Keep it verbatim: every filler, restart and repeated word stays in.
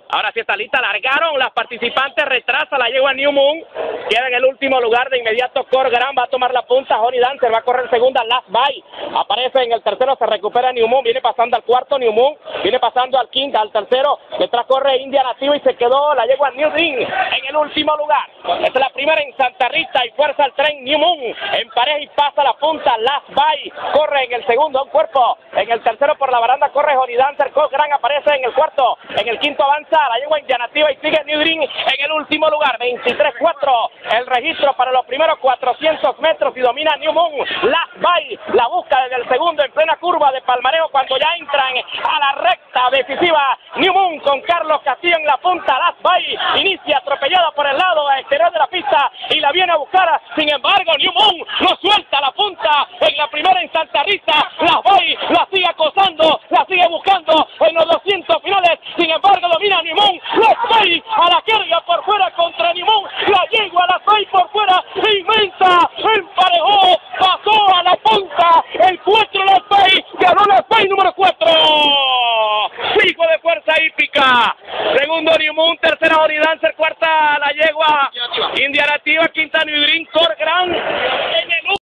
Ahora sí está lista, largaron las participantes, retrasa la yegua New Moon, queda en el último lugar, de inmediato Corgrand va a tomar la punta, Honey Dancer va a correr segunda, Last Bye aparece en el tercero, se recupera New Moon, viene pasando al cuarto, New Moon, viene pasando al King, al tercero, detrás corre India Nativa y se quedó la yegua New Dream en el último lugar. Esta es la primera en Santa Rita y fuerza el tren New Moon, en pareja y pasa la punta, Last Bye corre en el segundo, un cuerpo, en el tercero por la baranda corre Honey Dancer, Corgrand aparece en el cuarto, en el quinto avanza la yegua India Nativa y sigue New Dream en el último lugar, veintitrés cuatro el registro para los primeros cuatrocientos metros y domina New Moon, Last Bye la busca desde el segundo en plena curva de palmareo cuando ya entran a la recta decisiva, New Moon con Carlos Castillo en la punta, Last Bye inicia atropellada por el lado exterior de la pista y la viene a buscar, sin embargo New Moon no suelta la punta en la primera en Santa Rita, Last Bye la sigue acosando, la sigue buscando en los doscientos finales, sin embargo domina New Moon, Last Bye a la carga por fuera contra New Moon, la yegua Last Bye por fuera, inmensa, emparejó, pasó a la punta, el cuatro Last Bye, ganó Last Bye número cuatro, pico de fuerza hípica, segundo New Moon, tercera Honey Dancer, cuarta la yegua India Nativa, quinta New Dream, Corgrand en el